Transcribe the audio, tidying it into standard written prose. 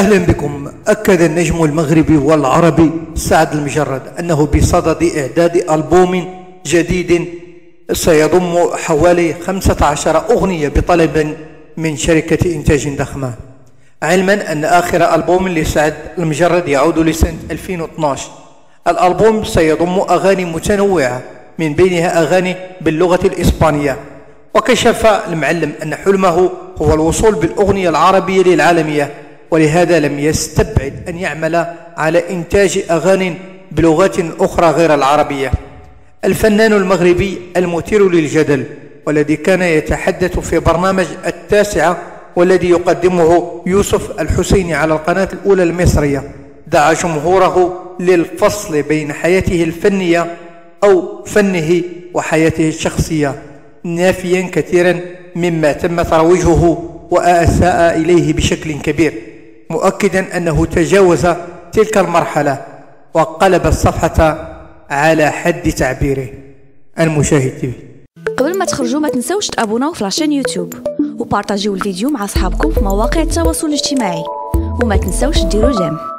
أهلا بكم. أكد النجم المغربي والعربي سعد المجرد أنه بصدد إعداد ألبوم جديد سيضم حوالي 15 أغنية بطلب من شركة إنتاج ضخمة، علما أن آخر ألبوم لسعد المجرد يعود لسنة 2012. الألبوم سيضم أغاني متنوعة من بينها أغاني باللغة الإسبانية. وكشف المعلم أن حلمه هو الوصول بالأغنية العربية للعالمية، ولهذا لم يستبعد أن يعمل على إنتاج أغاني بلغات أخرى غير العربية. الفنان المغربي المثير للجدل والذي كان يتحدث في برنامج التاسعة والذي يقدمه يوسف الحسيني على القناة الأولى المصرية دعا جمهوره للفصل بين حياته الفنية أو فنه وحياته الشخصية، نافيا كثيرا مما تم ترويجه وأساء إليه بشكل كبير، مؤكدا أنه تجاوز تلك المرحلة وقلب الصفحة على حد تعبيره. المشاهد تي في. قبل ما تخرجوا ما تنسوش تابوناو في لاشين يوتيوب وبارطاجيو الفيديو مع اصحابكم في مواقع التواصل الاجتماعي، وما تنسوش ديروا جيم.